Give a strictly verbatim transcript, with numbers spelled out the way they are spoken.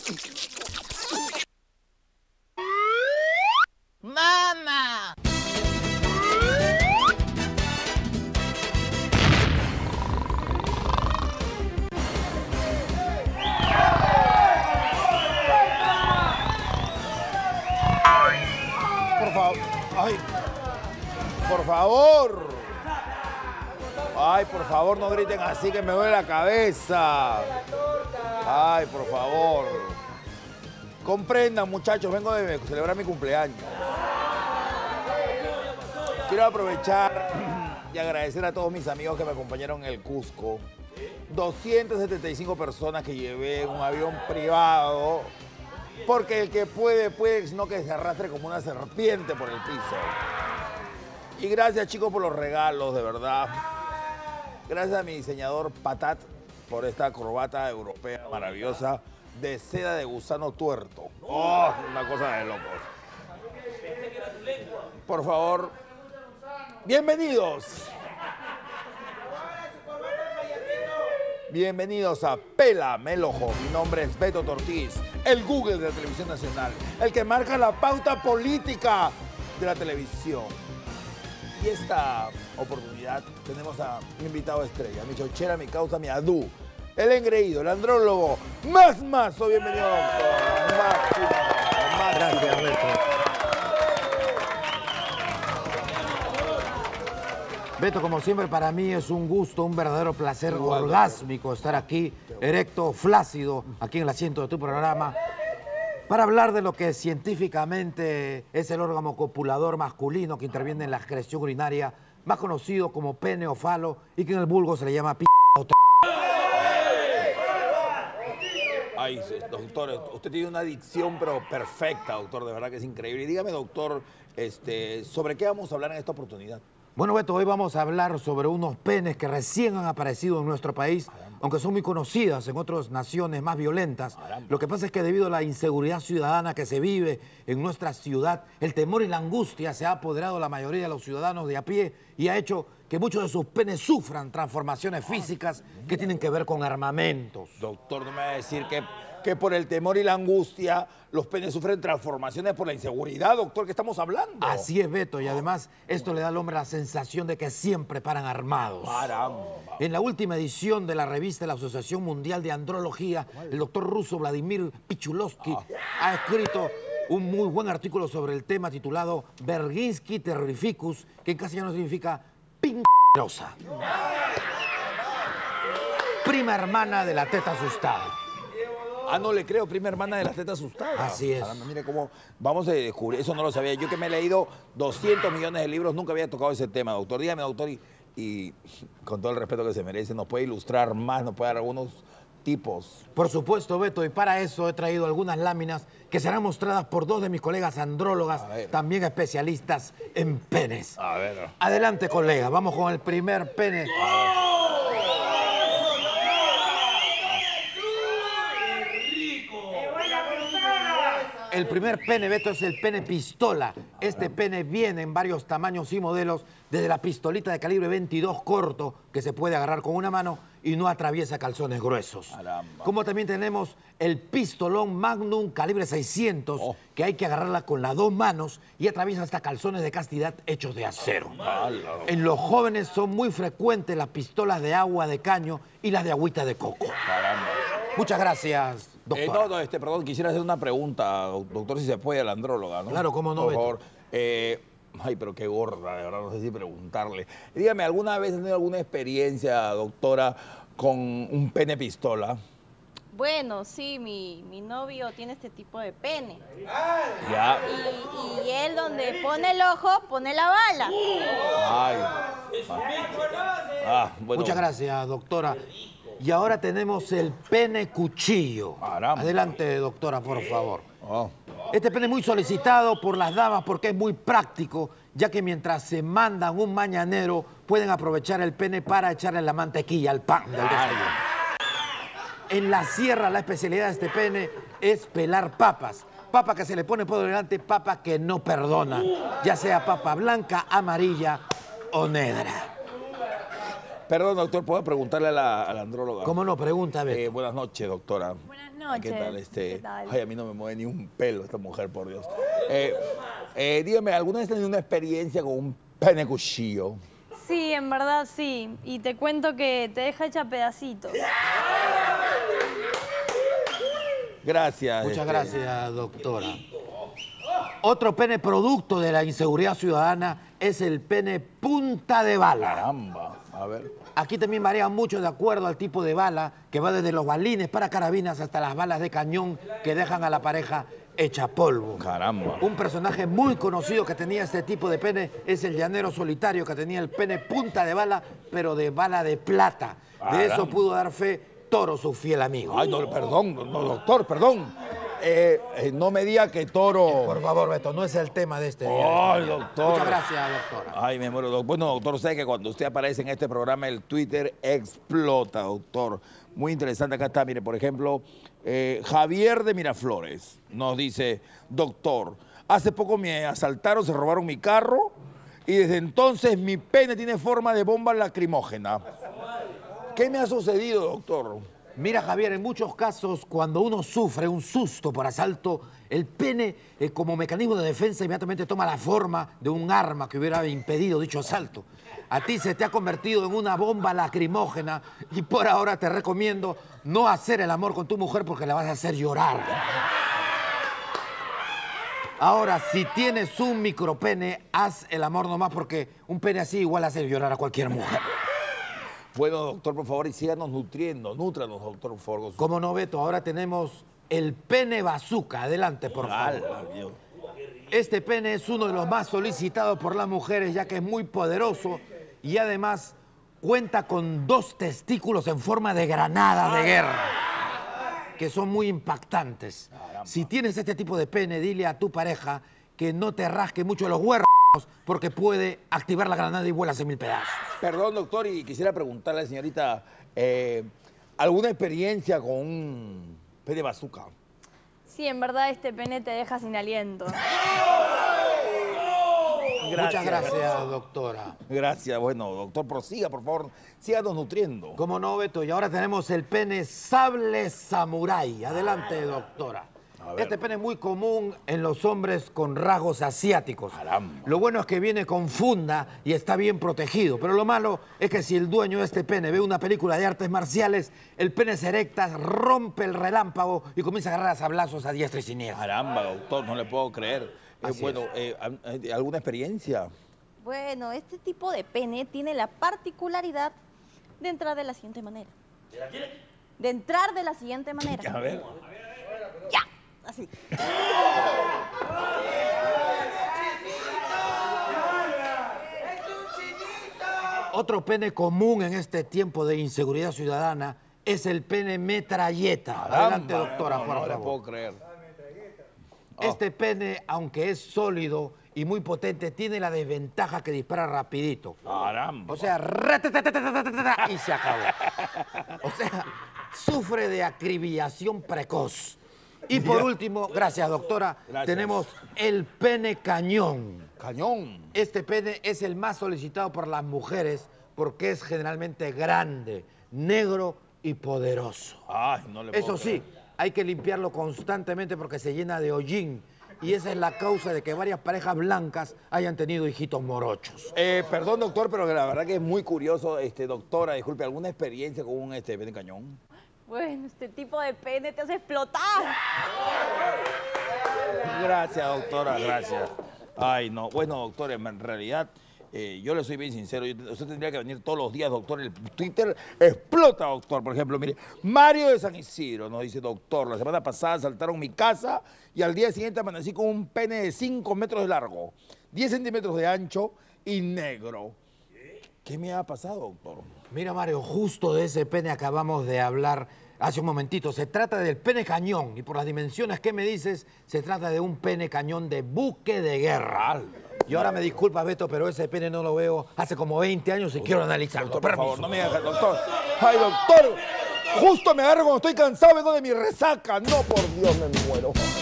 ¡Mamá! Por favor. Ay. Por favor. Ay, por favor, no griten así que me duele la cabeza. Ay, por favor. Comprendan, muchachos, vengo de celebrar mi cumpleaños. Quiero aprovechar y agradecer a todos mis amigos que me acompañaron en el Cusco. doscientas setenta y cinco personas que llevé en un avión privado. Porque el que puede, puede, sino que se arrastre como una serpiente por el piso. Y gracias, chicos, por los regalos, de verdad. Gracias a mi diseñador Patat por esta corbata europea maravillosa de seda de gusano tuerto. ¡Oh! Una cosa de locos. Por favor, bienvenidos. Bienvenidos a Pélame el Ojo. Mi nombre es Beto Ortiz, el Google de la Televisión Nacional, el que marca la pauta política de la televisión. Y esta oportunidad tenemos a mi invitado estrella, mi chochera, mi causa, mi adú, el engreído, el andrólogo, Más Mazo. Bienvenido, doctor. Máximo, máximo. Gracias, Beto. Beto, como siempre, para mí es un gusto, un verdadero placer Igual, orgásmico estar aquí, erecto, flácido, aquí en el asiento de tu programa, para hablar de lo que científicamente es el órgano copulador masculino que interviene en la excreción urinaria, más conocido como pene o falo, y que en el vulgo se le llama p*** o t***. Ay, doctor, usted tiene una dicción pero perfecta, doctor, de verdad que es increíble. Y dígame, doctor, este, ¿sobre qué vamos a hablar en esta oportunidad? Bueno, Beto, hoy vamos a hablar sobre unos penes que recién han aparecido en nuestro país, aunque son muy conocidas en otras naciones más violentas. Lo que pasa es que debido a la inseguridad ciudadana que se vive en nuestra ciudad, el temor y la angustia se ha apoderado de la mayoría de los ciudadanos de a pie y ha hecho que muchos de sus penes sufran transformaciones físicas que tienen que ver con armamentos. Doctor, no me va a decir que, que por el temor y la angustia los penes sufren transformaciones por la inseguridad, doctor, ¿qué estamos hablando? Así es, Beto, y además esto le da al hombre la sensación de que siempre paran armados. Caramba. En la última edición de la revista de la Asociación Mundial de Andrología, el doctor ruso Vladimir Pichulovsky ha escrito un muy buen artículo sobre el tema titulado Verginsky Terrificus, que en castellano significa pinrosa. Prima hermana de la teta asustada. Ah, no le creo, prima hermana de la teta asustada. Así es. Caramba, mire cómo vamos a descubrir, eso no lo sabía. Yo que me he leído doscientos millones de libros, nunca había tocado ese tema, doctor. Dígame, doctor, y, y con todo el respeto que se merece, ¿nos puede ilustrar más, nos puede dar algunos tipos? Por supuesto, Beto, y para eso he traído algunas láminas que serán mostradas por dos de mis colegas andrólogas, también especialistas en penes. A ver. Adelante, colega, vamos con el primer pene. El primer pene, Beto, es el pene pistola. Este pene viene en varios tamaños y modelos, desde la pistolita de calibre veintidós corto, que se puede agarrar con una mano y no atraviesa calzones gruesos. Caramba. Como también tenemos el pistolón Magnum calibre seiscientos, oh. que hay que agarrarla con las dos manos y atraviesa hasta calzones de castidad hechos de acero. Malo. En los jóvenes son muy frecuentes las pistolas de agua de caño y las de agüita de coco. Caramba. Muchas gracias, doctor. Eh, no, no, este, perdón, quisiera hacer una pregunta, doctor, si se puede, a la andróloga, ¿no? Claro, cómo no, Por Beto. favor. Eh, ay, pero qué gorda, de verdad, no sé si preguntarle. Dígame, ¿alguna vez ha tenido alguna experiencia, doctora, con un pene pistola? Bueno, sí, mi, mi novio tiene este tipo de pene. Ya. Y, y él donde pone el ojo, pone la bala. Ay. Ah, bueno. Muchas gracias, doctora. Y ahora tenemos el pene cuchillo. Caramba. Adelante, doctora, por favor. Oh. Este pene es muy solicitado por las damas porque es muy práctico, ya que mientras se mandan un mañanero, pueden aprovechar el pene para echarle la mantequilla al pan del desayuno. En la sierra, la especialidad de este pene es pelar papas. Papa que se le pone por delante, papa que no perdona, ya sea papa blanca, amarilla o negra. Perdón, doctor, ¿puedo preguntarle a la, a la andróloga? ¿Cómo no? Pregunta, Beto. Eh, buenas noches, doctora. Buenas noches. ¿Qué tal? Este, ¿Qué tal? Ay, a mí no me mueve ni un pelo esta mujer, por Dios. Eh, eh, dígame, ¿alguna vez has tenido una experiencia con un pene cuchillo? Sí, en verdad sí. Y te cuento que te deja hecha pedacitos. Gracias. Muchas este, gracias, doctora. Otro pene producto de la inseguridad ciudadana es el pene punta de bala. Caramba, a ver. Aquí también varía mucho de acuerdo al tipo de bala, que va desde los balines para carabinas hasta las balas de cañón que dejan a la pareja hecha polvo. Caramba. Un personaje muy conocido que tenía este tipo de pene es el llanero solitario, que tenía el pene punta de bala, pero de bala de plata. De eso pudo dar fe Toro, su fiel amigo. Ay, no, perdón, no, doctor, perdón. Eh, eh, no me diga que Toro... Por favor, Beto, no es el tema de este día. Ay, doctor. Muchas gracias, doctora. Ay, me muero. doc- Bueno, doctor, sé que cuando usted aparece en este programa, el Twitter explota, doctor. Muy interesante. Acá está, mire, por ejemplo, eh, Javier de Miraflores nos dice, doctor, hace poco me asaltaron, se robaron mi carro y desde entonces mi pene tiene forma de bomba lacrimógena. ¿Qué me ha sucedido, doctor? Mira, Javier, en muchos casos, cuando uno sufre un susto por asalto, el pene, eh, como mecanismo de defensa, inmediatamente toma la forma de un arma que hubiera impedido dicho asalto. A ti se te ha convertido en una bomba lacrimógena y por ahora te recomiendo no hacer el amor con tu mujer porque la vas a hacer llorar. Ahora, si tienes un micropene, haz el amor nomás porque un pene así igual hace llorar a cualquier mujer. Bueno, doctor, por favor, y síganos nutriendo, nútranos, doctor, por favor. Como no, Beto, ahora tenemos el pene bazooka. Adelante, por favor. Válgame Dios. Este pene es uno de los más solicitados por las mujeres, ya que es muy poderoso y además cuenta con dos testículos en forma de granada de guerra, que son muy impactantes. Si tienes este tipo de pene, dile a tu pareja que no te rasque mucho los huerros, porque puede activar la granada y vuelas en mil pedazos. Perdón, doctor, y quisiera preguntarle a la señorita, eh, ¿alguna experiencia con un pene bazooka? Sí, en verdad este pene te deja sin aliento. Muchas gracias, doctora. Gracias. Bueno, doctor, prosiga, por favor. Síganos nutriendo. Como no, Beto, y ahora tenemos el pene sable samurái. Adelante, doctora. Este pene es muy común en los hombres con rasgos asiáticos. Caramba. Lo bueno es que viene con funda y está bien protegido, pero lo malo es que si el dueño de este pene ve una película de artes marciales, el pene se erecta, rompe el relámpago y comienza a agarrar a sablazos a diestra y siniestra. Caramba, doctor, no le puedo creer. Eh, Así bueno, eh, ¿alguna experiencia? Bueno, este tipo de pene tiene la particularidad de entrar de la siguiente manera. De entrar de la siguiente manera. A ver. Ya, así. Otro pene común en este tiempo de inseguridad ciudadana es el pene metralleta. Caramba, Adelante, doctora, no, por no le favor. puedo creer. Este pene, aunque es sólido y muy potente, tiene la desventaja que dispara rapidito. Caramba. O sea, ratatatatatatatata, y se acabó. O sea, sufre de acribillación precoz. Y por último, gracias, doctora, Gracias. tenemos el pene cañón. Cañón. Este pene es el más solicitado por las mujeres porque es generalmente grande, negro y poderoso. Ay, no le puedo Eso sí, creer. hay que limpiarlo constantemente porque se llena de hollín. Y esa es la causa de que varias parejas blancas hayan tenido hijitos morochos. Eh, perdón, doctor, pero la verdad que es muy curioso, este, doctora, disculpe, ¿alguna experiencia con un este, pene cañón? Bueno, este tipo de pene te hace explotar. Gracias, doctora, gracias. Ay, no. Bueno, doctor, en realidad, eh, yo le soy bien sincero. Yo- usted tendría que venir todos los días, doctor. El Twitter explota, doctor. Por ejemplo, mire, Mario de San Isidro nos dice, doctor, la semana pasada asaltaron mi casa y al día siguiente amanecí con un pene de cinco metros de largo, diez centímetros de ancho y negro. ¿Qué me ha pasado, doctor? Mira, Mario, justo de ese pene acabamos de hablar hace un momentito. Se trata del pene cañón y por las dimensiones que me dices, se trata de un pene cañón de buque de guerra. Y ahora me disculpa, Beto, pero ese pene no lo veo hace como veinte años y quiero analizarlo. Doctor, por Permiso. favor, no me haga, doctor. Ay, doctor, justo me agarro cuando estoy cansado, vengo de mi resaca. No, por Dios, me muero.